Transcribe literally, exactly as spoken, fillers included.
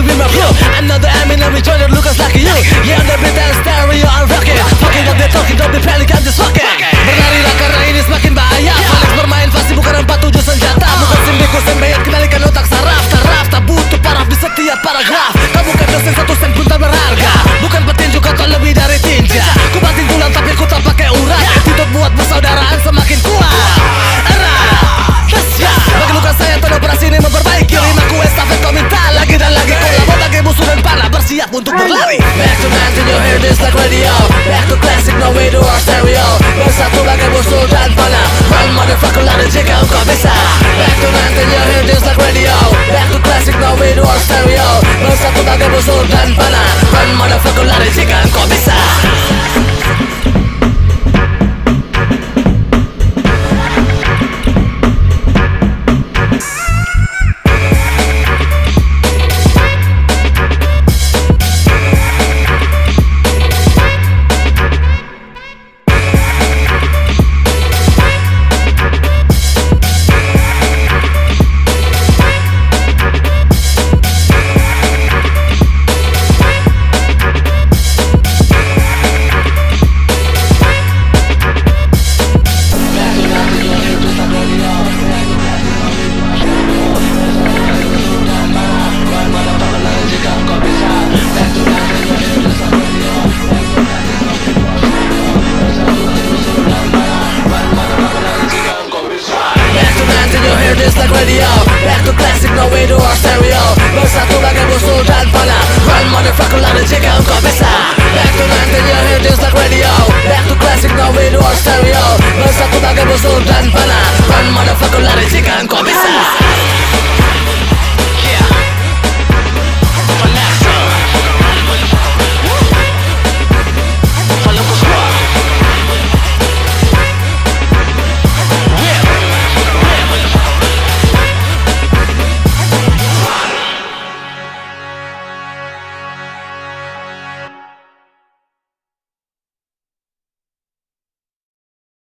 you be my bro. I'm not the Eminem, we join the Lucas like you. Yeah, the beat and stereo, I'm rocking. Fucking up, they're talking, don't be panic, I'm just walking. Berlarilah karena ini semakin bahaya. Alex bermain pasti bukan empat tujuh senjata. Bukan simbiku sembayat, kendalikan otak saraf. Taraf, tak butuh paraf di setiap paragraf. Kamu bukan dosen satu sen pun tak berharga. Bukan petinju, kau lebih dari tinja. Ku banting tulang tapi ku tak pakai urat. Tidak buat persaudaraan semakin kuat. Era, ya. Bagi luka saya tanah operasi ini memperbaiki. Rimaku estafet kau minta lagi dan lagi. Kolabo bagai musuh dan panah bersiap untuk berlari. Back to nineteen, you hear this like radio. Back to classic, no way to our stereo. Bersatu bagai musuh dan panah. Run motherfucker, lari jika engkau bisa. Back to nineteen, you hear this like radio. Back to classic, no way to our stereo. Bersatu bagai musuh dan panah. Run motherfucker, lari jika engkau bisa. This like radio. Back to classic, no way to our stereo. Bersatu bagai musuh dan panah. Run motherfucker, lari jika engkau bisa. Back to nineteen, you hear this like radio. Back to classic, no way to our stereo. Bersatu bagai musuh dan panah. Run motherfucker, lari jika engkau bisa.